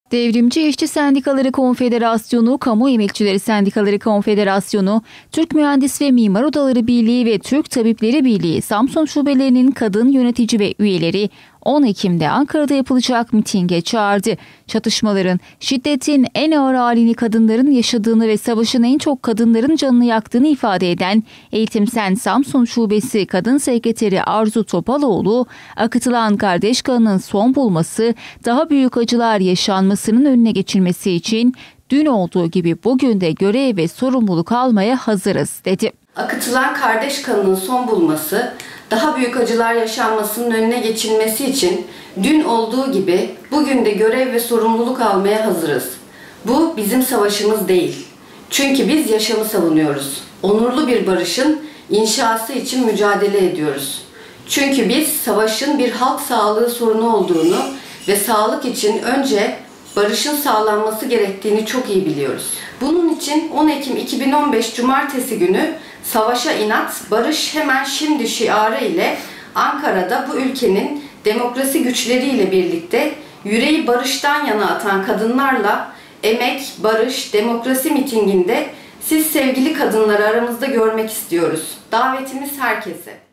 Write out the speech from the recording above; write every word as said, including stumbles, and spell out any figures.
Devrimci İşçi Sendikaları Konfederasyonu, Kamu Emekçileri Sendikaları Konfederasyonu, Türk Mühendis ve Mimar Odaları Birliği ve Türk Tabipleri Birliği Samsun şubelerinin kadın yönetici ve üyeleri on Ekim'de Ankara'da yapılacak mitinge çağırdı. Çatışmaların, şiddetin en ağır halini kadınların yaşadığını ve savaşın en çok kadınların canını yaktığını ifade eden Eğitim Sen Samsun Şubesi Kadın Sekreteri Arzu Topaloğlu, akıtılan kardeş kanının son bulması, daha büyük acılar yaşanmasının önüne geçilmesi için dün olduğu gibi bugün de görev ve sorumluluk almaya hazırız dedi. Akıtılan kardeş kanının son bulması, daha büyük acılar yaşanmasının önüne geçilmesi için dün olduğu gibi bugün de görev ve sorumluluk almaya hazırız. Bu bizim savaşımız değil. Çünkü biz yaşamı savunuyoruz. Onurlu bir barışın inşası için mücadele ediyoruz. Çünkü biz savaşın bir halk sağlığı sorunu olduğunu ve sağlık için önce barışın sağlanması gerektiğini çok iyi biliyoruz. Bunun için on Ekim iki bin on beş Cumartesi günü Savaşa inat, barış hemen şimdi şiarı ile Ankara'da bu ülkenin demokrasi güçleriyle birlikte yüreği barıştan yana atan kadınlarla emek, barış, demokrasi mitinginde siz sevgili kadınları aramızda görmek istiyoruz. Davetimiz herkese.